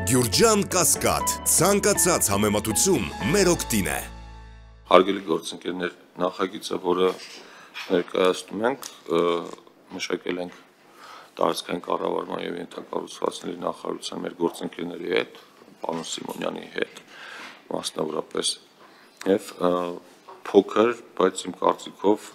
Գյուրջան Կասկադ, ցանկացած համեմատություն մեր օգտին է։ Հարգելի գործընկերներ, նախագիծը, որը ներկայացնում ենք, մշակել ենք տարածքային կառավարման եւ ենթակառուցվածքների նախարարության մեր գործընկերների հետ, պարոն Սիմոնյանի հետ, մասնավորապես, եւ փոքր, բայց իմ կարծիքով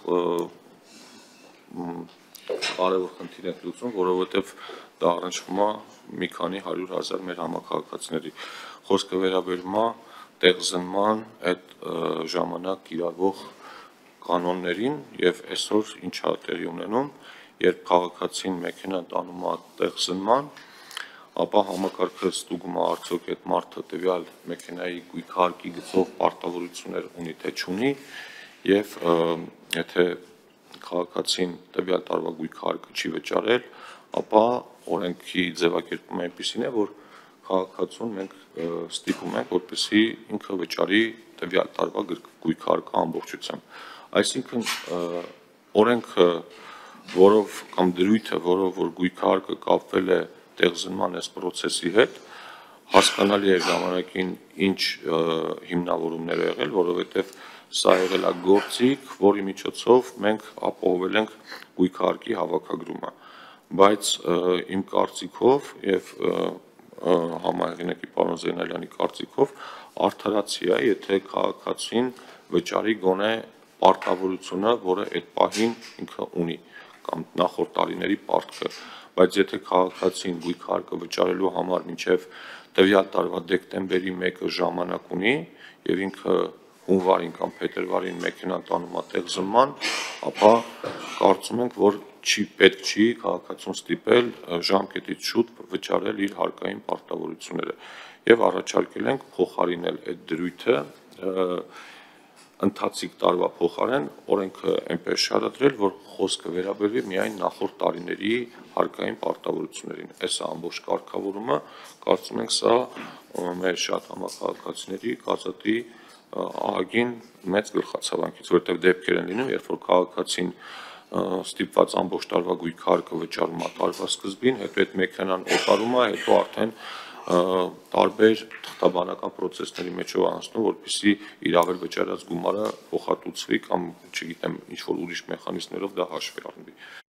կարևոր խնդիր ենք լուծում, որովհետեւ դա առնչվում է մի քանի 100,000 մեր համակարգացիների։ Խոսքը վերաբերում է տեղզնման այդ ժամանակ կիրառվող կանոններին եւ այսօր ինչա տեղի ունենում, երբ քաղաքացին մեքենան տանում է տեղզնման, ապա համակարգը ստուգում է արդյոք այդ մարդը տվյալ մեքենայի գույքարկի գծով պարտավորություններ ունի թե չունի եւ եթե քաղաքացին տվյալ տարվա գույքարկը չի վճարել, ապա օրենքի ձևակերպումը այնպիսին է, որ քաղաքացուն մենք ստիպում ենք, որպեսզի ինքը վճարի տվյալ տարվա գույքարկը ամբողջությամբ։ Այսինքն օրենքը, որով կամ դրույթը, որով որ գույքարկը կապվել է տեղզնման այս process-ի հետ, հասկանալի է ժամանակին ինչ հիմնավորումներ է եղել, որովհետև սա եղել է գործիք, որի միջոցով մենք ապահովել ենք գույքարկի հավաքագրումը, բայց իմ կարծիքով եւ համահեղինակի պարոն Զեյնալյանի կարծիքով արդարացի է, եթե քաղաքացին վճարի գոնե պարտավորությունը, որը այդ պահին ինքը ունի, կամ նախորդ տարիների պարտքը, բայց եթե քաղաքացին գույքարկը վճարելու համար մինչև տվյալ տարվա դեկտեմբերի 1-ը ժամանակ ունի եւ ինքը հունվարին կամ փետրվարին մեքենան տանում է տեղզնման, ապա կարծում ենք, որ պետք չի քաղաքացուն ստիպել ժամկետից շուտ վճարել իր հարկային պարտավորությունները եւ առաջարկել ենք փոխարինել այդ դրույթը ընթացիկ տարվա փոխարեն օրենքը այնպես շարադրել, որ խոսքը վերաբերվի միայն նախորդ տարիների հարկային պարտավորություններին։ Այս ամբողջ կարգավորումը կարծում ենք սա մեր շատ համակարգացիների կազատի ահագին մեծ գլխացավանքից, որտեղ դեպքեր են լինում, երբ որ քաղաքացին ստիպված ամբողջ տարվա գույքարկը վճարում է տարվա սկզբին, հետո այդ մեքենան օտարում է, հետո արդեն տարբեր թղթաբանական process-ների մեջով անցնում, որպեսզի իր ավել վճարած գումարը փոխհատուցվի կամ, չգիտեմ, ինչ որ ուրիշ մեխանիզմներով դա հաշվի առնվի։